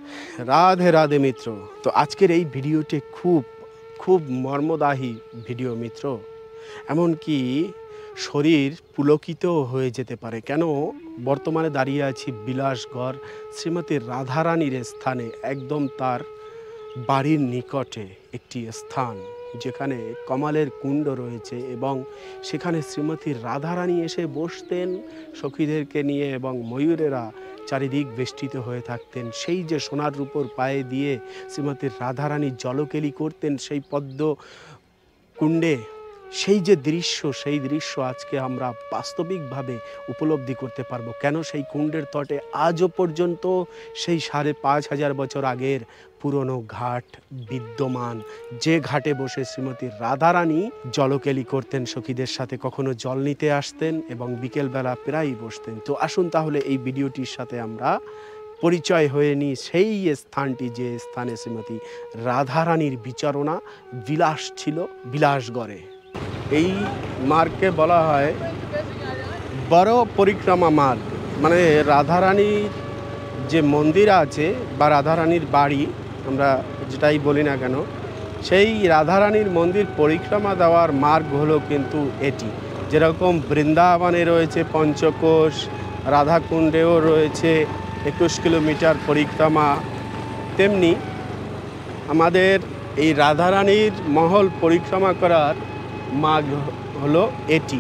রাধে রাধে মিত্র। তো আজকের এই ভিডিওটি খুব মর্মদাহী ভিডিও মিত্র। এমনকি শরীর পুলকিত হয়ে যেতে পারে। কেন? বর্তমানে দাঁড়িয়ে আছি বিলাসগড় শ্রীমতী রাধারানীর স্থানে, একদম তার বাড়ির নিকটে একটি স্থান যেখানে কমলের কুণ্ড রয়েছে এবং সেখানে শ্রীমতী রাধারানী এসে বসতেন সখীদেরকে নিয়ে এবং ময়ূরেরা চারিদিক বেষ্টিত হয়ে থাকতেন। সেই যে সোনার রূপোর পায়ে দিয়ে শ্রীমতী রাধারানী জলকেলি করতেন সেই পদ্ম কুণ্ডে, সেই যে দৃশ্য, সেই দৃশ্য আজকে আমরা বাস্তবিকভাবে উপলব্ধি করতে পারবো। কেন? সেই কুণ্ডের তটে আজও পর্যন্ত সেই ৫,৫০০ বছর আগের পুরনো ঘাট বিদ্যমান, যে ঘাটে বসে শ্রীমতী রাধারানী জলকেলি করতেন সখীদের সাথে, কখনো জল নিতে আসতেন এবং বিকেলবেলা প্রায়ই বসতেন। তো আসুন তাহলে এই ভিডিওটির সাথে আমরা পরিচয় হয়ে নিই সেই স্থানটি, যে স্থানে শ্রীমতী রাধারানীর বিচারণা বিলাস ছিল, বিলাসগড়ে। এই মার্গকে বলা হয় বড় পরিক্রমা মার্গ। মানে রাধারানীর যে মন্দির আছে বা রাধারানীর বাড়ি, আমরা যেটাই বলি না কেন, সেই রাধারানীর মন্দির পরিক্রমা দেওয়ার মার্গ হলো কিন্তু এটি। যেরকম বৃন্দাবনে রয়েছে পঞ্চকোশ, রাধাকুণ্ডেও রয়েছে ২১ কিলোমিটার পরিক্রমা, তেমনি আমাদের এই রাধারানীর মহল পরিক্রমা করার মার্গ হলো এটি।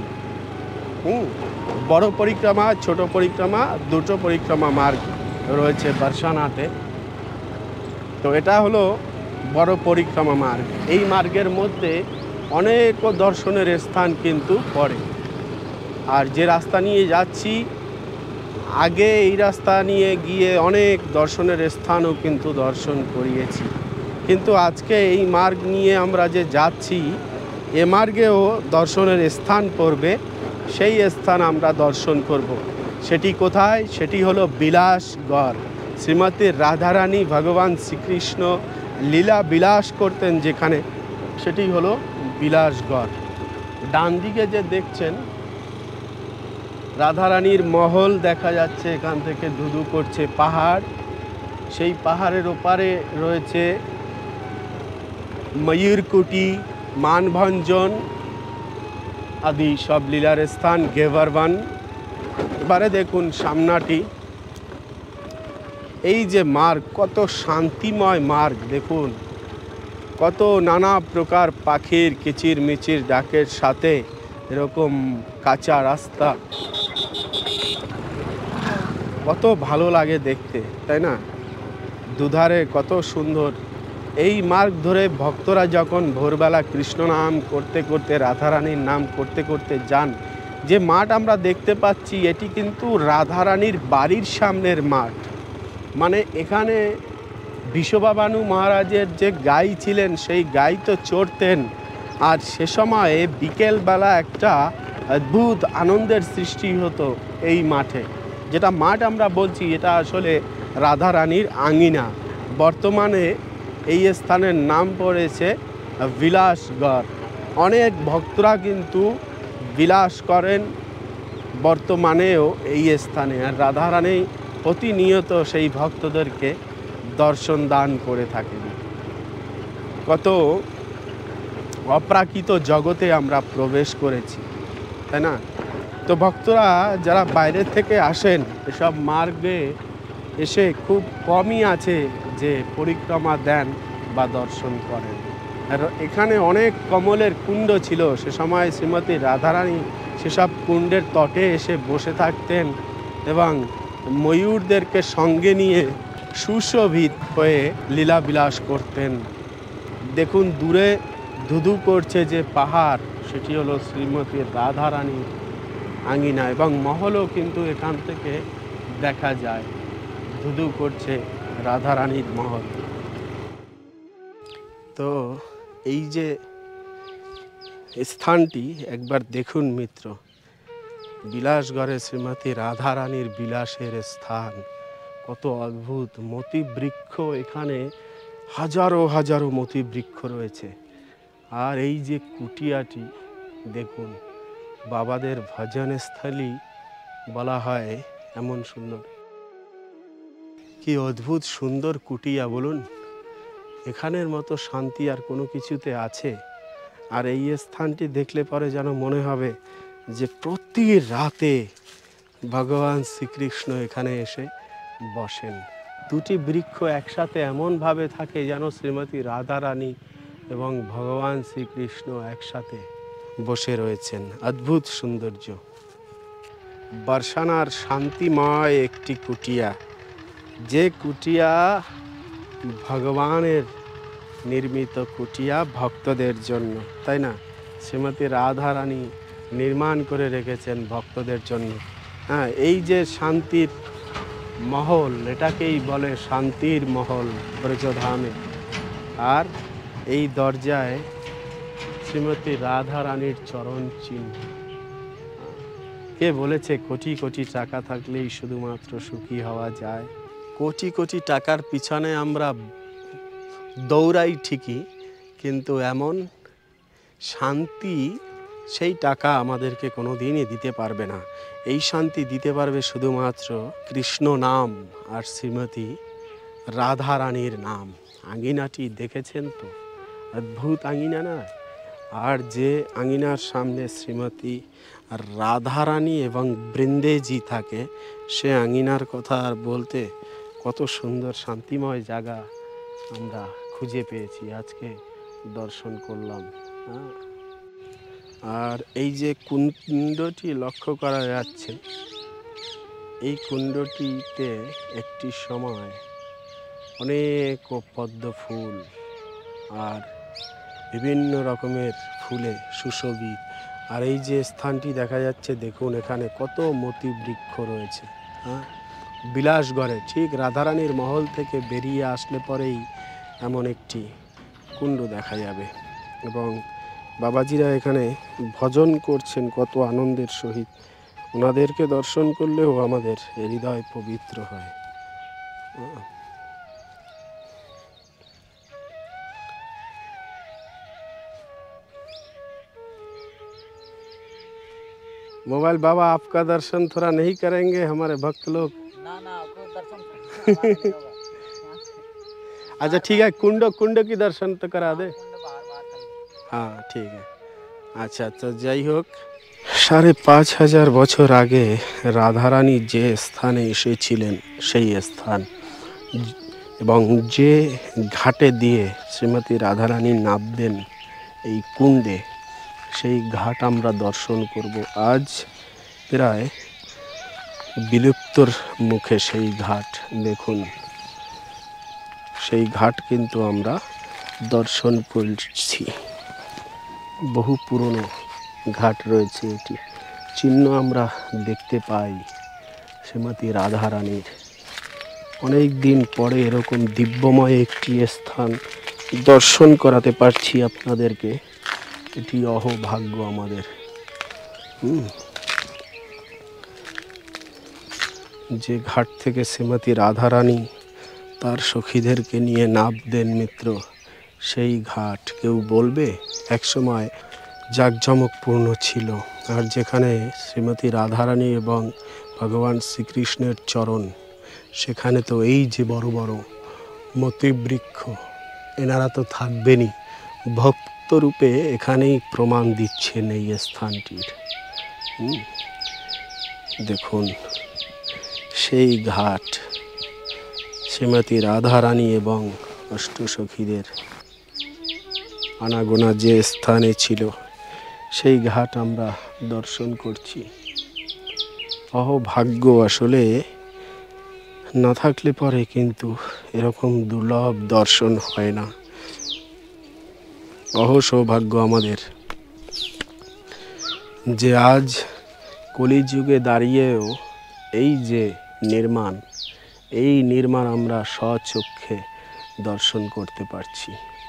বড় পরিক্রমা, ছোট পরিক্রমা, দুটো পরিক্রমা মার্গ রয়েছে বর্ষানাতে। তো এটা হলো বড় পরিক্রমা মার্গ। এই মার্গের মধ্যে অনেক দর্শনের স্থান কিন্তু পড়ে। আর যে রাস্তা নিয়ে যাচ্ছি, আগে এই রাস্তা নিয়ে গিয়ে অনেক দর্শনের স্থানও কিন্তু দর্শন করিয়েছি, কিন্তু আজকে এই মার্গ নিয়ে আমরা যে যাচ্ছি, এ মার্গেও দর্শনের স্থান পড়বে। সেই স্থান আমরা দর্শন করব। সেটি কোথায়? সেটি হলো বিলাসগড়। শ্রীমতী রাধারানী ভগবান শ্রীকৃষ্ণ লীলা বিলাস করতেন যেখানে, সেটি হলো বিলাসগড়। ডান দিকে যে দেখছেন রাধারানীর মহল দেখা যাচ্ছে, এখান থেকে ধুধু করছে পাহাড়। সেই পাহাড়ের ওপারে রয়েছে ময়ূরকুটি, মানভঞ্জন আদি সব লীলার স্থান, গেভারবান। এবারে দেখুন সামনাটি, এই যে মার্গ, কত শান্তিময় মার্গ। দেখুন কত নানা প্রকার পাখির কিচির মিচির ডাকের সাথে এরকম কাঁচা রাস্তা, কত ভালো লাগে দেখতে, তাই না? দুধারে কত সুন্দর। এই মার্গ ধরে ভক্তরা যখন ভোরবেলা কৃষ্ণ নাম করতে করতে, রাধারানীর নাম করতে করতে যান, যে মাঠ আমরা দেখতে পাচ্ছি, এটি কিন্তু রাধারানীর বাড়ির সামনের মাঠ। মানে এখানে বিশ্ববাবানু মহারাজের যে গাই ছিলেন, সেই গাই তো চড়তেন। আর সে সময়ে বিকেলবেলা একটা অদ্ভুত আনন্দের সৃষ্টি হতো এই মাঠে। যেটা মাঠ আমরা বলছি, এটা আসলে রাধারানীর আঙিনা। বর্তমানে এই স্থানের নাম পড়েছে বিলাসগড়। অনেক ভক্তরা কিন্তু বিলাস করেন বর্তমানেও এই স্থানে। আর রাধারানী প্রতিনিয়ত সেই ভক্তদেরকে দর্শন দান করে থাকেন। কত অপ্রাকৃত জগতে আমরা প্রবেশ করেছি, তাই না? তো ভক্তরা যারা বাইরে থেকে আসেন, এসব মার্গে এসে খুব কমই আছে যে পরিক্রমা দেন বা দর্শন করেন। আর এখানে অনেক কমলের কুণ্ড ছিল। সে সময় শ্রীমতী রাধারানী সেসব কুণ্ডের তটে এসে বসে থাকতেন এবং ময়ূরদেরকে সঙ্গে নিয়ে সুশোভিত হয়ে লীলাবিলাস করতেন। দেখুন দূরে ধুধু করছে যে পাহাড়, সেটি হলো শ্রীমতী রাধারানীর আঙিনা এবং মহলও কিন্তু এখান থেকে দেখা যায়। ধুধু করছে রাধারানীর মহল। তো এই যে স্থানটি একবার দেখুন মিত্র, বিলাসগড়ে শ্রীমতী রাধারানীর বিলাসের স্থান। কত অদ্ভুত মতি বৃক্ষ, এখানে হাজারো হাজারো মতি বৃক্ষ রয়েছে। আর এই যে কুটিয়াটি দেখুন, বাবাদের ভজনস্থলী বলা হয় এমন সুন্দর। কি অদ্ভুত সুন্দর কুটিয়া বলুন, এখানের মতো শান্তি আর কোনো কিছুতে আছে? আর এই স্থানটি দেখলে পরে যেন মনে হবে যে প্রতি রাতে ভগবান শ্রীকৃষ্ণ এখানে এসে বসেন। দুটি বৃক্ষ একসাথে এমনভাবে থাকে যেন শ্রীমতী রাধারানী এবং ভগবান শ্রীকৃষ্ণ একসাথে বসে রয়েছেন। অদ্ভুত সৌন্দর্য। বর্ষানার শান্তিময় একটি কুটিয়া, যে কুটিয়া ভগবানের নির্মিত কুটিয়া ভক্তদের জন্য, তাই না? শ্রীমতী রাধারানী নির্মাণ করে রেখেছেন ভক্তদের জন্য। হ্যাঁ, এই যে শান্তির মহল, এটাকেই বলে শান্তির মহল ব্রজধামে। আর এই দরজায় শ্রীমতী রাধারানীর চরণ চিহ্ন। কে বলেছে কোটি কোটি টাকা থাকলেই শুধুমাত্র সুখী হওয়া যায়? কোটি কোটি টাকার পিছনে আমরা দৌড়াই ঠিকই, কিন্তু এমন শান্তি সেই টাকা আমাদেরকে কোনো দিনই দিতে পারবে না। এই শান্তি দিতে পারবে শুধুমাত্র কৃষ্ণ নাম আর শ্রীমতী রাধারানীর নাম। আঙিনাটি দেখেছেন তো? অদ্ভুত আঙিনা না? আর যে আঙিনার সামনে শ্রীমতী রাধারানী এবং বৃন্দেজি থাকে, সে আঙিনার কথা আর বলতে, কত সুন্দর শান্তিময় জায়গা আমরা খুঁজে পেয়েছি, আজকে দর্শন করলাম। হ্যাঁ, আর এই যে কুণ্ডটি লক্ষ্য করা যাচ্ছে, এই কুণ্ডটিতে একটি সময় অনেক পদ্ম ফুল আর বিভিন্ন রকমের ফুলে সুশোভিত। আর এই যে স্থানটি দেখা যাচ্ছে, দেখুন এখানে কত মতি বৃক্ষ রয়েছে। হ্যাঁ, বিলাসগড়ে ঠিক রাধারানীর মহল থেকে বেরিয়ে আসলে পরেই এমন একটি কুণ্ড দেখা যাবে। এবং বাবাজিরা এখানে ভজন করছেন কত আনন্দের সহিত। ওনাদেরকে দর্শন করলেও আমাদের হৃদয় পবিত্র হয়। मोबाइल बाबा आपका दर्शन थोड़ा नहीं करेंगे हमारे भक्त लोग? ना ना, आपको दर्शन नहीं होगा। अच्छा ठीक है, कुंड कुंड की दर्शन तो करा दे। कुंड बाहर बाहर कर लो। हाँ ठीक है। আচ্ছা, তো যাই হোক, ৫,৫০০ বছর আগে রাধারানী যে স্থানে এসেছিলেন সেই স্থান এবং যে ঘাটে দিয়ে শ্রীমতী রাধারানী নামবেন এই কুণ্ডে, সেই ঘাট আমরা দর্শন করব। আজ প্রায় বিলুপ্তর মুখে সেই ঘাট। দেখুন সেই ঘাট কিন্তু আমরা দর্শন করছি। বহু পুরনো ঘাট রয়েছে, এটি চিহ্ন আমরা দেখতে পাই শ্রীমতী রাধারানীর। অনেক দিন পরে এরকম দিব্যময় একটি স্থান দর্শন করাতে পারছি আপনাদেরকে, এটি অহোভাগ্য আমাদের। যে ঘাট থেকে শ্রীমতী রাধারানী তার সখীদেরকে নিয়ে নামতেন মিত্র, সেই ঘাট কেউ বলবে একসময় জাঁকজমকপূর্ণ ছিল। আর যেখানে শ্রীমতী রাধারানী এবং ভগবান শ্রীকৃষ্ণের চরণ, সেখানে তো এই যে বড় বড় মতিবৃক্ষ, এনারা তো থাকবেনই, ভক্তরূপে এখানেই প্রমাণ দিচ্ছেন এই স্থানটির। দেখুন সেই ঘাট, শ্রীমতী রাধারানী এবং অষ্টসখীদের আনাগোনা যে স্থানে ছিল, সেই ঘাট আমরা দর্শন করছি। অহোভাগ্য আসলে না থাকলে পরে কিন্তু এরকম দুর্লভ দর্শন হয় না। অহসৌভাগ্য আমাদের যে আজ কলিযুগে দাঁড়িয়েও এই যে নির্মাণ, এই নির্মাণ আমরা স্বচক্ষে দর্শন করতে পারছি।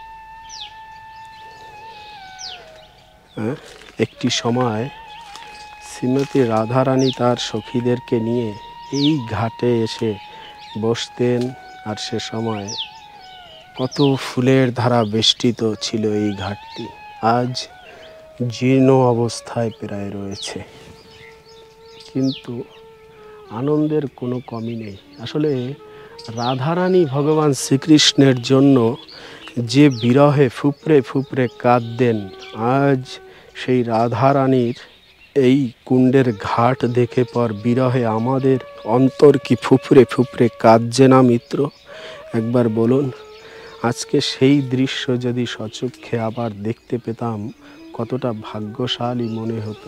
একটি সময় শ্রীমতী রাধারানী তার সখীদেরকে নিয়ে এই ঘাটে এসে বসতেন, আর সে সময় কত ফুলের ধারা বেষ্টিত ছিল এই ঘাটটি। আজ জীর্ণ অবস্থায় প্রায় রয়েছে, কিন্তু আনন্দের কোনো কমই নেই। আসলে রাধারানী ভগবান শ্রীকৃষ্ণের জন্য যে বিরহে ফুপড়ে ফুপড়ে কাঁদতেন, আজ সেই রাধারানীর এই কুণ্ডের ঘাট দেখে পর বিরহে আমাদের অন্তর কি ফুপড়ে ফুপড়ে কাঁদছে না মিত্র? একবার বলুন, আজকে সেই দৃশ্য যদি সচক্ষে আবার দেখতে পেতাম কতটা ভাগ্যশালী মনে হতো।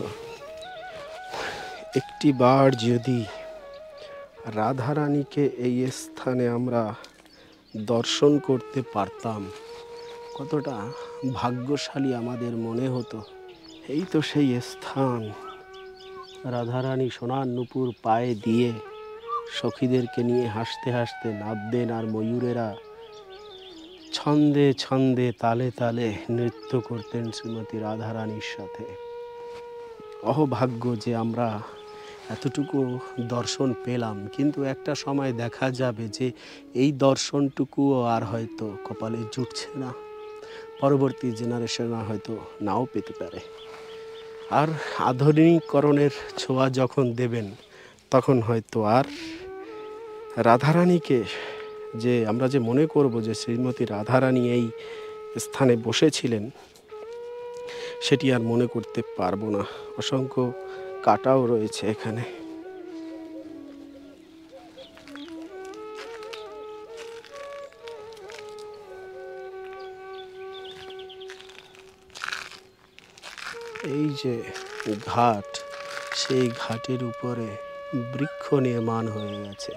একটি বার যদি রাধারানীকে এই স্থানে আমরা দর্শন করতে পারতাম কতটা ভাগ্যশালী আমাদের মনে হতো। এই তো সেই স্থান, রাধারানী সোনার নূপুর পায়ে দিয়ে সখীদেরকে নিয়ে হাসতে হাসতে নাবতেন, আর ময়ূরেরা ছন্দে ছন্দে তালে তালে নৃত্য করতেন শ্রীমতী রাধারানীর সাথে। অহোভাগ্য যে আমরা এতটুকু দর্শন পেলাম, কিন্তু একটা সময় দেখা যাবে যে এই দর্শনটুকুও আর হয়তো কপালে জুটছে না, পরবর্তী জেনারেশনরা হয়তো নাও পেতে পারে। আর আধুনিকরণের ছোঁয়া যখন দেবেন তখন হয়তো আর রাধারানীকে যে আমরা যে মনে করব যে শ্রীমতী রাধারানী এই স্থানে বসেছিলেন সেটি আর মনে করতে পারবো না। অসংখ্য কাটাও রয়েছে এখানে। এই যে ঘাট, সেই ঘাটের উপরে বৃক্ষ নির্মাণ হয়ে গেছে।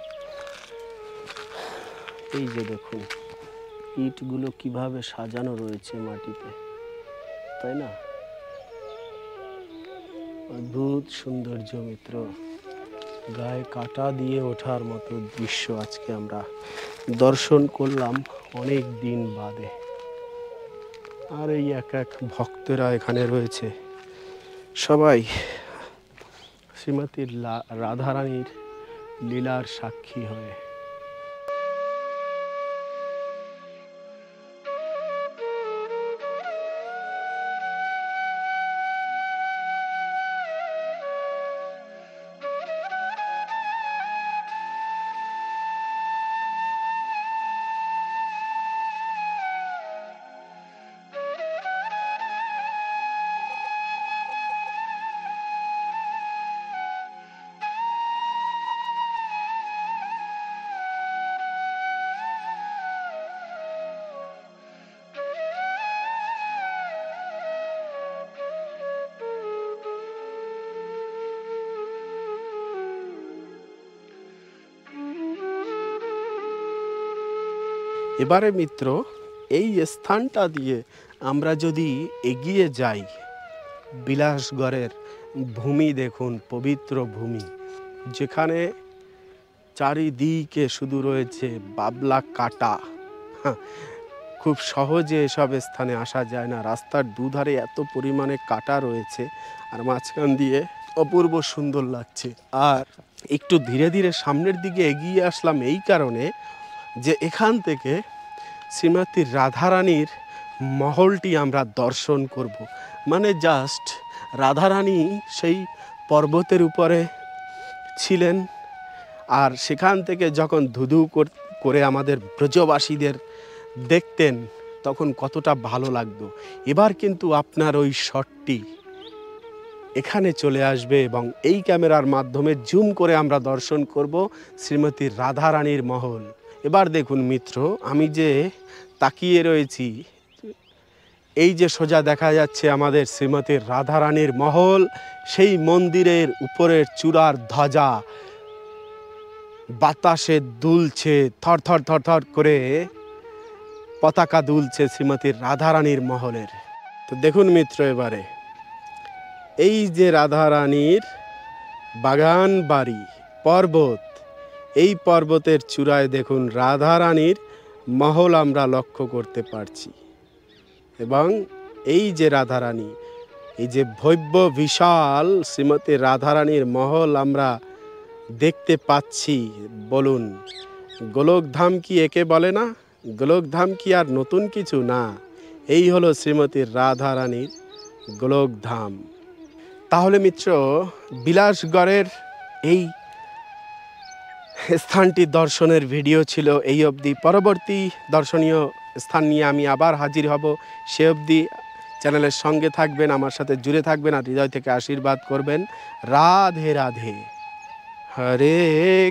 এই যে দেখুন ইটগুলো কিভাবে সাজানো রয়েছে মাটিতে, তাই না? অদ্ভুত সৌন্দর্য মিত্র, গায়ে কাঁটা দিয়ে ওঠার মতো দৃশ্য আজকে আমরা দর্শন করলাম অনেক দিন বাদে। আর এই এক এক ভক্তরা এখানে রয়েছে, সবাই শ্রীমতী রাধারানীর লীলার সাক্ষী হয়ে। এবারে মিত্র, এই স্থানটা দিয়ে আমরা যদি এগিয়ে যাই, বিলাসগড়ের ভূমি দেখুন, পবিত্র ভূমি, যেখানে চারিদিকে শুধু রয়েছে বাবলা কাটা। খুব সহজে এসব স্থানে আসা যায় না, রাস্তার দুধারে এত পরিমাণে কাটা রয়েছে, আর মাঝখান দিয়ে অপূর্ব সুন্দর লাগছে। আর একটু ধীরে ধীরে সামনের দিকে এগিয়ে আসলাম এই কারণে যে এখান থেকে শ্রীমতী রাধারানীর মহলটি আমরা দর্শন করব। মানে জাস্ট রাধারানী সেই পর্বতের উপরে ছিলেন, আর সেখান থেকে যখন ধুধু করে আমাদের ব্রজবাসীদের দেখতেন তখন কতটা ভালো লাগতো। এবার কিন্তু আপনার ওই শটটি এখানে চলে আসবে এবং এই ক্যামেরার মাধ্যমে জুম করে আমরা দর্শন করব শ্রীমতী রাধারানীর মহল। এবার দেখুন মিত্র, আমি যে তাকিয়ে রয়েছি, এই যে সোজা দেখা যাচ্ছে আমাদের শ্রীমতী রাধারানীর মহল, সেই মন্দিরের উপরের চূড়ার ধ্বজা বাতাসে দুলছে, থর থর থর থর করে পতাকা দুলছে শ্রীমতী রাধারানীর মহলের। তো দেখুন মিত্র, এবারে এই যে রাধারানীর বাগান বাড়ি পর্বত, এই পর্বতের চূড়ায় দেখুন রাধারানীর মহল আমরা লক্ষ্য করতে পারছি। এবং এই যে রাধারানী, এই যে ভব্য বিশাল শ্রীমতী রাধারানীর মহল আমরা দেখতে পাচ্ছি, বলুন গোলকধাম কি একে বলে না? গোলকধাম কি আর নতুন কিছু না? এই হলো শ্রীমতী রাধারানীর গোলকধাম। তাহলে মিত্র, বিলাসগড়ের এই স্থানটি দর্শনের ভিডিও ছিল এই অবধি। পরবর্তী দর্শনীয় স্থান নিয়ে আমি আবার হাজির হব। সে অবধি চ্যানেলের সঙ্গে থাকবেন, আমার সাথে জুড়ে থাকবেন আর হৃদয় থেকে আশীর্বাদ করবেন। রাধে রাধে। হরে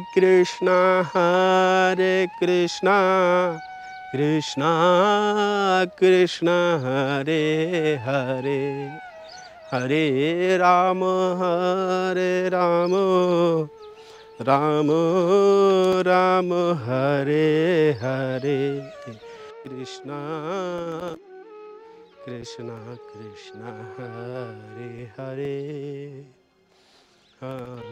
কৃষ্ণ কৃষ্ণ কৃষ্ণ হরে হরে, হরে রাম রাম রাম হরে হরে, কৃষ্ণ কৃষ্ণ কৃষ্ণ হরে হরে।